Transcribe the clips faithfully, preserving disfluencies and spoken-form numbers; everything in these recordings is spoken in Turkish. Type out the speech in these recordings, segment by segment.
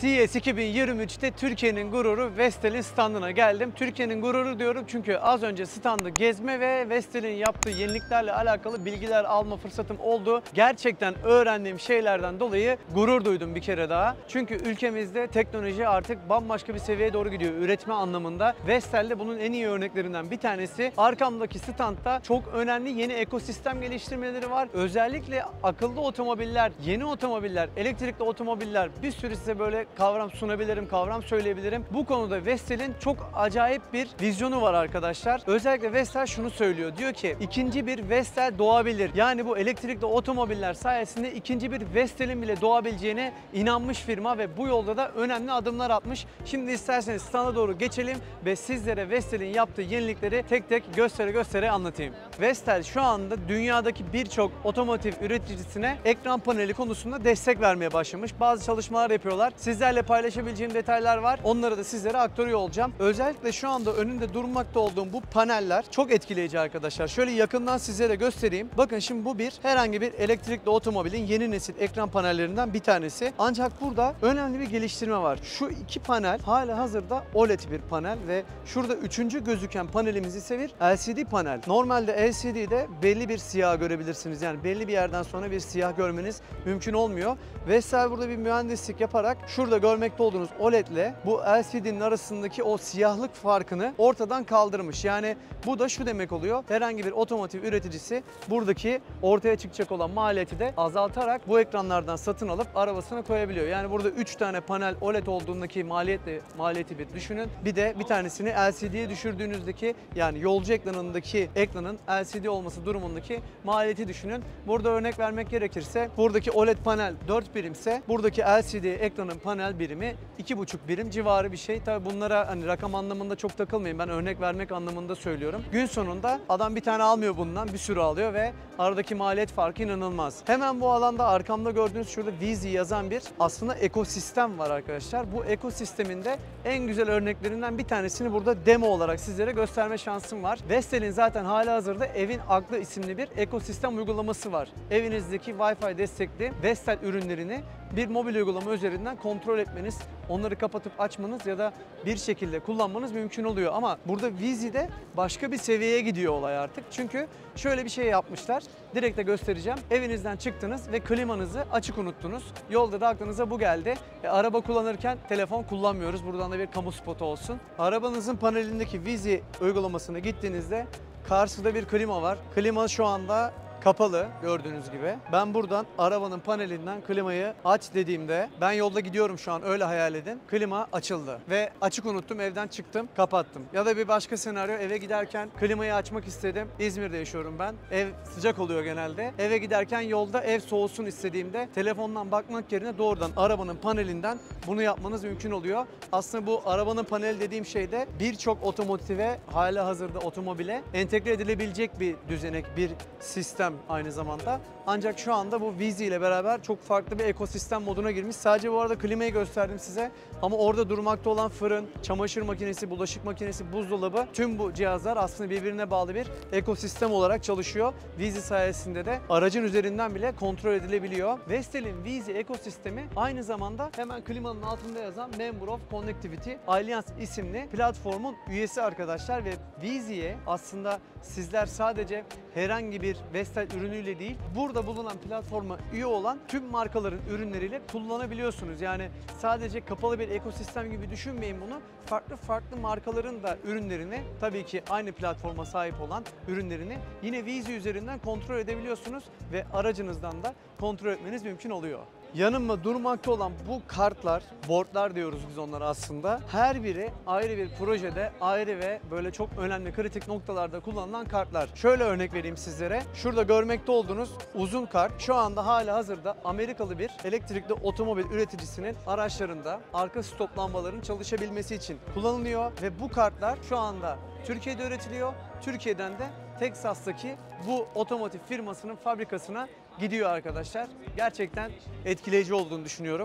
C E S iki bin yirmi üçte Türkiye'nin gururu Vestel'in standına geldim. Türkiye'nin gururu diyorum çünkü az önce standı gezme ve Vestel'in yaptığı yeniliklerle alakalı bilgiler alma fırsatım oldu. Gerçekten öğrendiğim şeylerden dolayı gurur duydum bir kere daha. Çünkü ülkemizde teknoloji artık bambaşka bir seviyeye doğru gidiyor üretme anlamında. Vestel de bunun en iyi örneklerinden bir tanesi. Arkamdaki standta çok önemli yeni ekosistem geliştirmeleri var. Özellikle akıllı otomobiller, yeni otomobiller, elektrikli otomobiller, bir sürü size böyle kavram sunabilirim, kavram söyleyebilirim. Bu konuda Vestel'in çok acayip bir vizyonu var arkadaşlar. Özellikle Vestel şunu söylüyor. Diyor ki ikinci bir Vestel doğabilir. Yani bu elektrikli otomobiller sayesinde ikinci bir Vestel'in bile doğabileceğine inanmış firma ve bu yolda da önemli adımlar atmış. Şimdi isterseniz standa doğru geçelim ve sizlere Vestel'in yaptığı yenilikleri tek tek göstere göstere anlatayım. Vestel şu anda dünyadaki birçok otomotiv üreticisine ekran paneli konusunda destek vermeye başlamış. Bazı çalışmalar yapıyorlar. Sizlerle paylaşabileceğim detaylar var. Onları da sizlere aktarıyor olacağım. Özellikle şu anda önünde durmakta olduğum bu paneller çok etkileyici arkadaşlar. Şöyle yakından sizlere göstereyim. Bakın şimdi bu bir herhangi bir elektrikli otomobilin yeni nesil ekran panellerinden bir tanesi. Ancak burada önemli bir geliştirme var. Şu iki panel hala hazırda O L E D bir panel ve şurada üçüncü gözüken panelimiz ise bir L C D panel. Normalde L C D'de belli bir siyah görebilirsiniz. Yani belli bir yerden sonra bir siyah görmeniz mümkün olmuyor. Vestel burada bir mühendislik yaparak şurada görmekte olduğunuz O L E D ile bu L C D'nin arasındaki o siyahlık farkını ortadan kaldırmış. Yani bu da şu demek oluyor. Herhangi bir otomotiv üreticisi buradaki ortaya çıkacak olan maliyeti de azaltarak bu ekranlardan satın alıp arabasına koyabiliyor. Yani burada üç tane panel O L E D olduğundaki maliyetle maliyeti bir düşünün. Bir de bir tanesini L C D'ye düşürdüğünüzdeki yani yolcu ekranındaki ekranın L C D olması durumundaki maliyeti düşünün. Burada örnek vermek gerekirse buradaki O L E D panel dört birimse buradaki L C D ekranın panel birimi iki buçuk birim civarı bir şey. Tabi bunlara hani rakam anlamında çok takılmayın. Ben örnek vermek anlamında söylüyorum. Gün sonunda adam bir tane almıyor bundan, bir sürü alıyor ve aradaki maliyet farkı inanılmaz. Hemen bu alanda arkamda gördüğünüz şurada Vizi yazan bir aslında ekosistem var arkadaşlar. Bu ekosistemin de en güzel örneklerinden bir tanesini burada demo olarak sizlere gösterme şansım var. Vestel'in zaten halihazırda Evin Aklı isimli bir ekosistem uygulaması var. Evinizdeki Wi-Fi destekli Vestel ürünlerini bir mobil uygulama üzerinden kontrol etmeniz, onları kapatıp açmanız ya da bir şekilde kullanmanız mümkün oluyor. Ama burada Vizi'de başka bir seviyeye gidiyor olay artık. Çünkü şöyle bir şey yapmışlar. Direkt de göstereceğim. Evinizden çıktınız ve klimanızı açık unuttunuz. Yolda da aklınıza bu geldi. E, araba kullanırken telefon kullanmıyoruz. Buradan da bir kamu spotu olsun. Arabanızın panelindeki Vizi uygulamasına gittiğinizde karşıda bir klima var. Klima şu anda kapalı gördüğünüz gibi. Ben buradan arabanın panelinden klimayı aç dediğimde ben yolda gidiyorum şu an öyle hayal edin. Klima açıldı ve açık unuttum, evden çıktım, kapattım. Ya da bir başka senaryo, eve giderken klimayı açmak istedim. İzmir'de yaşıyorum ben. Ev sıcak oluyor genelde. Eve giderken yolda ev soğusun istediğimde telefondan bakmak yerine doğrudan arabanın panelinden bunu yapmanız mümkün oluyor. Aslında bu arabanın paneli dediğim şey de birçok otomotive, hala hazırda otomobile entegre edilebilecek bir düzenek, bir sistem aynı zamanda. Ancak şu anda bu Vizi ile beraber çok farklı bir ekosistem moduna girmiş. Sadece bu arada klimayı gösterdim size ama orada durmakta olan fırın, çamaşır makinesi, bulaşık makinesi, buzdolabı, tüm bu cihazlar aslında birbirine bağlı bir ekosistem olarak çalışıyor. Vizi sayesinde de aracın üzerinden bile kontrol edilebiliyor. Vestel'in Vizi ekosistemi aynı zamanda hemen klimanın altında yazan Member of Connectivity Alliance isimli platformun üyesi arkadaşlar ve Vizi'ye aslında sizler sadece herhangi bir Vestel ürünüyle değil, burada bulunan platforma üye olan tüm markaların ürünleriyle kullanabiliyorsunuz. Yani sadece kapalı bir ekosistem gibi düşünmeyin bunu. Farklı farklı markaların da ürünlerini, tabii ki aynı platforma sahip olan ürünlerini yine Vizi üzerinden kontrol edebiliyorsunuz ve aracınızdan da kontrol etmeniz mümkün oluyor. Yanımda durmakta olan bu kartlar, boardlar diyoruz biz onlara aslında. Her biri ayrı bir projede, ayrı ve böyle çok önemli kritik noktalarda kullanılan kartlar. Şöyle örnek vereyim sizlere. Şurada görmekte olduğunuz uzun kart şu anda hala hazırda Amerikalı bir elektrikli otomobil üreticisinin araçlarında arka stop lambaların çalışabilmesi için kullanılıyor ve bu kartlar şu anda Türkiye'de üretiliyor. Türkiye'den de Teksas'taki bu otomotiv firmasının fabrikasına gidiyor arkadaşlar. Gerçekten etkileyici olduğunu düşünüyorum.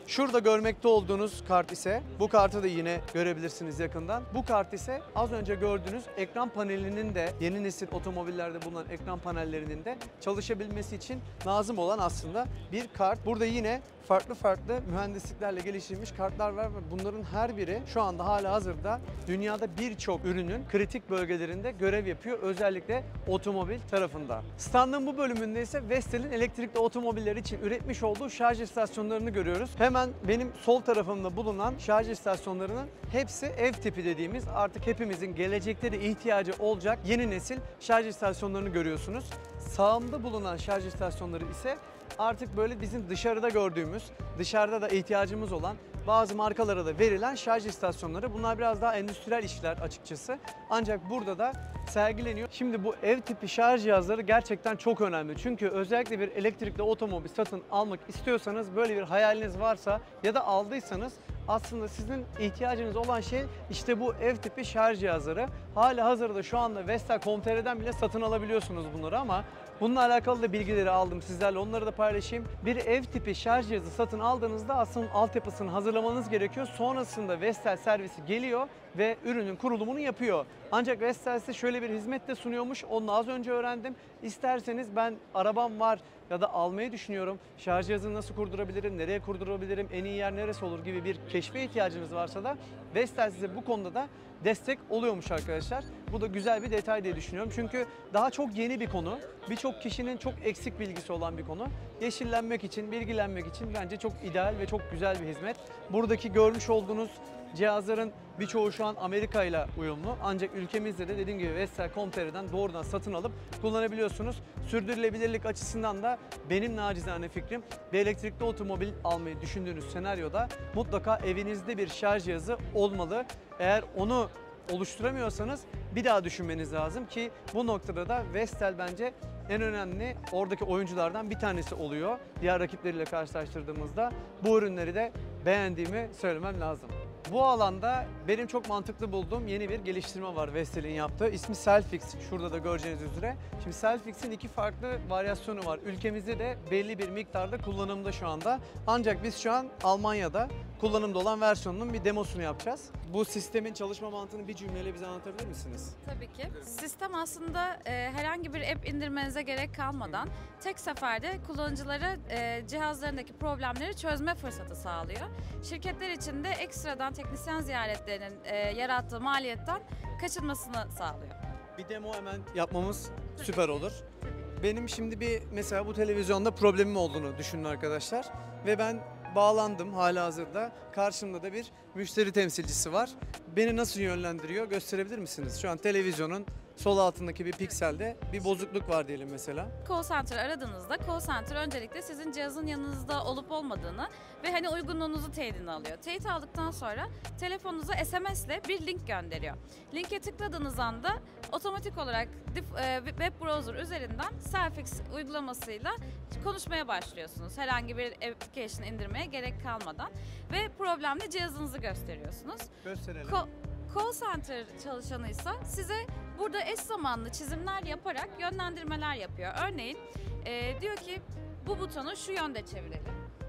Şurada görmekte olduğunuz kart ise, bu kartı da yine görebilirsiniz yakından. Bu kart ise az önce gördüğünüz ekran panelinin de, yeni nesil otomobillerde bulunan ekran panellerinin de çalışabilmesi için lazım olan aslında bir kart. Burada yine farklı farklı mühendisliklerle geliştirilmiş kartlar var ve bunların her biri şu anda hala hazırda dünyada birçok ürünün kritik bölgelerinde görev yapıyor. Özellikle otomobil tarafında. Standın bu bölümünde ise Vestel'in elektrikli otomobiller için üretmiş olduğu şarj istasyonlarını görüyoruz. Hemen benim sol tarafımda bulunan şarj istasyonlarının hepsi ev tipi dediğimiz, artık hepimizin gelecekte de ihtiyacı olacak yeni nesil şarj istasyonlarını görüyorsunuz. Sağımda bulunan şarj istasyonları ise artık böyle bizim dışarıda gördüğümüz, dışarıda da ihtiyacımız olan bazı markalara da verilen şarj istasyonları. Bunlar biraz daha endüstriyel işler açıkçası. Ancak burada da sergileniyor. Şimdi bu ev tipi şarj cihazları gerçekten çok önemli. Çünkü özellikle bir elektrikli otomobil satın almak istiyorsanız, böyle bir hayaliniz varsa ya da aldıysanız, aslında sizin ihtiyacınız olan şey işte bu ev tipi şarj cihazları. Hala hazırda şu anda vestel nokta com nokta tr'den bile satın alabiliyorsunuz bunları ama bununla alakalı da bilgileri aldım sizlerle, onları da paylaşayım. Bir ev tipi şarj cihazı satın aldığınızda aslında altyapısını hazırlamanız gerekiyor. Sonrasında Vestel servisi geliyor ve ürünün kurulumunu yapıyor. Ancak Vestel size şöyle bir hizmet de sunuyormuş. Onu az önce öğrendim. İsterseniz ben arabam var ya da almayı düşünüyorum, şarj cihazını nasıl kurdurabilirim, nereye kurdurabilirim, en iyi yer neresi olur gibi bir keşfe ihtiyacınız varsa da Vestel size bu konuda da destek oluyormuş arkadaşlar. Bu da güzel bir detay diye düşünüyorum. Çünkü daha çok yeni bir konu. Birçok kişinin çok eksik bilgisi olan bir konu. Yeşillenmek için, bilgilenmek için bence çok ideal ve çok güzel bir hizmet. Buradaki görmüş olduğunuz cihazların birçoğu şu an Amerika ile uyumlu. Ancak ülkemizde de dediğim gibi vestel nokta com nokta tr'den doğrudan satın alıp kullanabiliyorsunuz. Sürdürülebilirlik açısından da benim nacizane fikrim, bir elektrikli otomobil almayı düşündüğünüz senaryoda mutlaka evinizde bir şarj cihazı olmalı. Eğer onu oluşturamıyorsanız bir daha düşünmeniz lazım ki bu noktada da Vestel bence en önemli oradaki oyunculardan bir tanesi oluyor. Diğer rakipleriyle karşılaştırdığımızda bu ürünleri de beğendiğimi söylemem lazım. Bu alanda benim çok mantıklı bulduğum yeni bir geliştirme var Vestel'in yaptığı. İsmi Selfix. Şurada da göreceğiniz üzere. Şimdi Selfix'in iki farklı varyasyonu var. Ülkemizde de belli bir miktarda kullanımda şu anda. Ancak biz şu an Almanya'da kullanımda olan versiyonunun bir demosunu yapacağız. Bu sistemin çalışma mantığını bir cümleyle bize anlatabilir misiniz? Tabii ki. Sistem aslında e, herhangi bir app indirmenize gerek kalmadan tek seferde kullanıcılara e, cihazlarındaki problemleri çözme fırsatı sağlıyor. Şirketler için de ekstradan teknisyen ziyaretlerinin e, yarattığı maliyetten kaçınmasını sağlıyor. Bir demo hemen yapmamız süper olur. Benim şimdi bir mesela bu televizyonda problemim olduğunu düşünün arkadaşlar ve ben bağlandım halihazırda. Karşımda da bir müşteri temsilcisi var. Beni nasıl yönlendiriyor gösterebilir misiniz? Şu an televizyonun sol altındaki bir pikselde bir bozukluk var diyelim mesela. Call center aradığınızda call center öncelikle sizin cihazın yanınızda olup olmadığını ve hani uygunluğunuzu teyidini alıyor. Teyit aldıktan sonra telefonunuza S M S ile bir link gönderiyor. Linke tıkladığınız anda otomatik olarak web browser üzerinden Selfix uygulamasıyla konuşmaya başlıyorsunuz. Herhangi bir application indirmeye gerek kalmadan ve problemli cihazınızı gösteriyorsunuz. Gösterelim. Ko- Call center çalışanıysa size burada eş zamanlı çizimler yaparak yönlendirmeler yapıyor. Örneğin e, diyor ki bu butonu şu yönde çevirelim.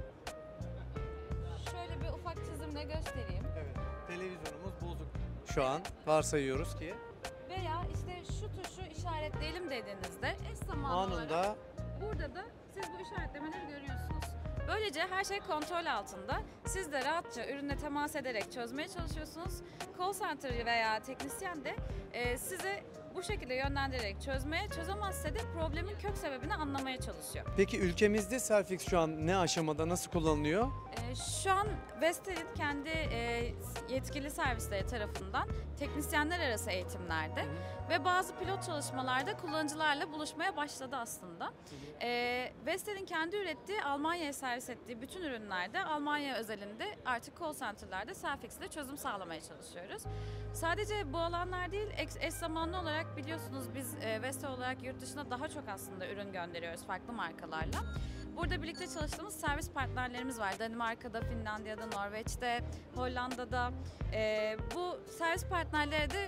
Şöyle bir ufak çizimle göstereyim. Evet, televizyonumuz bozuk. Şu an varsayıyoruz ki. Veya işte şu tuşu işaretleyelim dediğinizde eş zamanlı Anında olarak burada da siz bu işaretlemeleri görüyorsunuz. Böylece her şey kontrol altında. Siz de rahatça ürüne temas ederek çözmeye çalışıyorsunuz. Call center veya teknisyen de e, size bu şekilde yönlendirerek çözmeye, çözemezse de problemin kök sebebini anlamaya çalışıyor. Peki ülkemizde Selfix şu an ne aşamada, nasıl kullanılıyor? E, şu an Vestel'in kendi e, yetkili servisleri tarafından teknisyenler arası eğitimlerde hı hı. ve bazı pilot çalışmalarda kullanıcılarla buluşmaya başladı aslında. E, Vestel'in kendi ürettiği, Almanya'ya servis ettiği bütün ürünlerde Almanya özelinde artık call center'larda Selfix ile çözüm sağlamaya çalışıyoruz. Sadece bu alanlar değil, eş zamanlı olarak biliyorsunuz biz e, Vestel olarak yurt dışına daha çok aslında ürün gönderiyoruz farklı markalarla. Burada birlikte çalıştığımız servis partnerlerimiz var. Danimarka'da, Finlandiya'da, Norveç'te, Hollanda'da. E, bu servis partnerleri de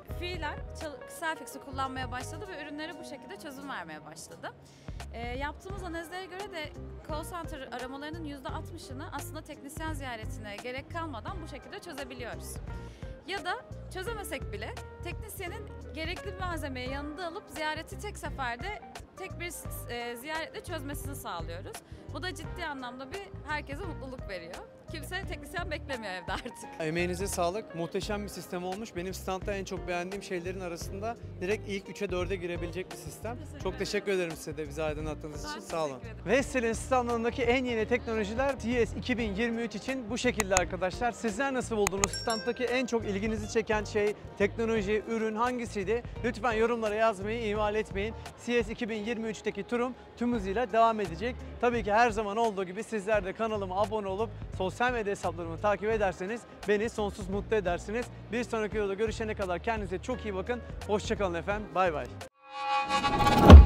fiilen Cellfix'i kullanmaya başladı ve ürünlere bu şekilde çözüm vermeye başladı. E, yaptığımız analizlere göre de call center aramalarının yüzde altmışını aslında teknisyen ziyaretine gerek kalmadan bu şekilde çözebiliyoruz. Ya da çözemesek bile teknisyenin gerekli bir malzemeyi yanında alıp ziyareti tek seferde tek bir e, ziyaretle çözmesini sağlıyoruz. Bu da ciddi anlamda bir herkese mutluluk veriyor. Kimse teknisyen beklemiyor evde artık. Emeğinize sağlık. Muhteşem bir sistem olmuş. Benim standta en çok beğendiğim şeylerin arasında direkt ilk üçe dörde girebilecek bir sistem. Teşekkür çok ederim. teşekkür ederim size de bizi aydınlattığınız Ben için. teşekkür Sağ olun. ederim. Vestel'in standındaki en yeni teknolojiler C E S iki bin yirmi üç için bu şekilde arkadaşlar. Sizler nasıl buldunuz? Standtaki en çok ilginizi çeken şey, teknoloji, ürün hangisiydi? Lütfen yorumlara yazmayı ihmal etmeyin. C E S iki bin yirmi üçteki turum tüm hızıyla devam edecek. Tabii ki her zaman olduğu gibi sizler de kanalıma abone olup sosyal medya hesaplarımı takip ederseniz beni sonsuz mutlu edersiniz. Bir sonraki videoda görüşene kadar kendinize çok iyi bakın. Hoşça kalın efendim. Bay bay.